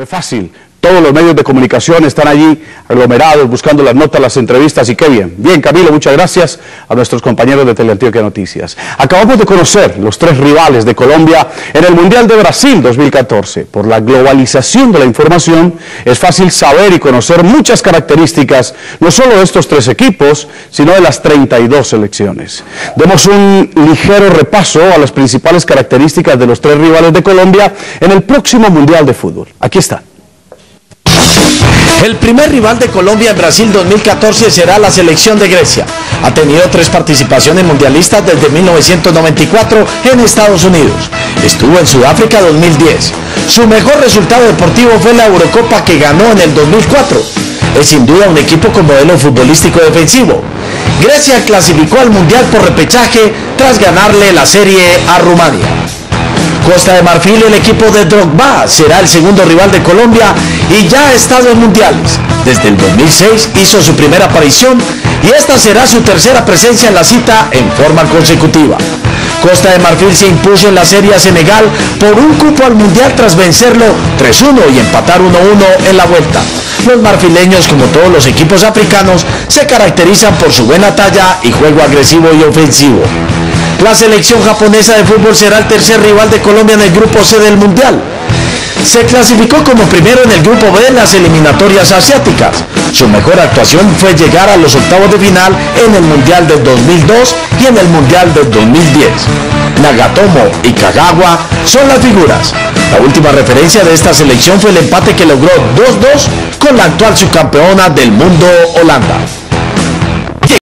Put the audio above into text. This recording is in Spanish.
Siempre fácil. Todos los medios de comunicación están allí aglomerados, buscando las notas, las entrevistas, y qué bien. Bien, Camilo, muchas gracias a nuestros compañeros de Teleantioquia Noticias. Acabamos de conocer los tres rivales de Colombia en el Mundial de Brasil 2014. Por la globalización de la información, es fácil saber y conocer muchas características, no solo de estos tres equipos, sino de las 32 selecciones. Demos un ligero repaso a las principales características de los tres rivales de Colombia en el próximo Mundial de Fútbol. Aquí está. El primer rival de Colombia en Brasil 2014 será la selección de Grecia. Ha tenido 3 participaciones mundialistas desde 1994 en Estados Unidos. Estuvo en Sudáfrica 2010. Su mejor resultado deportivo fue la Eurocopa que ganó en el 2004. Es sin duda un equipo con modelo futbolístico defensivo. Grecia clasificó al Mundial por repechaje tras ganarle la serie a Rumania. Costa de Marfil, el equipo de Drogba, será el segundo rival de Colombia y ya ha estado en mundiales. Desde el 2006 hizo su primera aparición y esta será su tercera presencia en la cita en forma consecutiva. Costa de Marfil se impuso en la serie a Senegal por un cupo al mundial tras vencerlo 3-1 y empatar 1-1 en la vuelta. Los marfileños, como todos los equipos africanos, se caracterizan por su buena talla y juego agresivo y ofensivo. La selección japonesa de fútbol será el tercer rival de Colombia en el grupo C del Mundial. Se clasificó como primero en el grupo B en las eliminatorias asiáticas. Su mejor actuación fue llegar a los octavos de final en el Mundial del 2002 y en el Mundial del 2010. Nagatomo y Kagawa son las figuras. La última referencia de esta selección fue el empate que logró 2-2 con la actual subcampeona del mundo, Holanda.